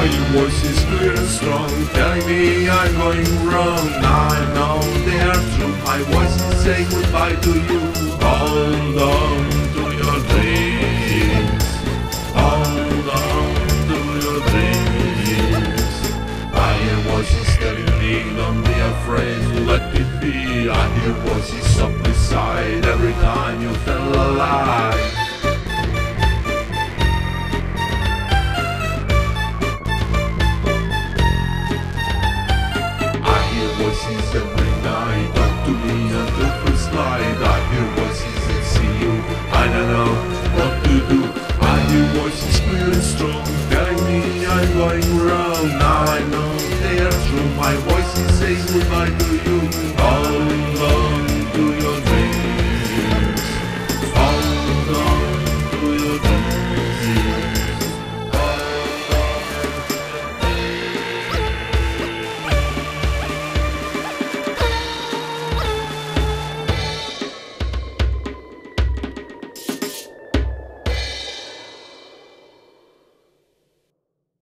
your voice is clear and strong, telling me I'm going wrong. Now I know they are true. My voice is saying goodbye to you. Hold on to your dreams. Hold on to your dreams. I hear voices telling me, don't be afraid, let it be. I hear voices softly sigh every time you feel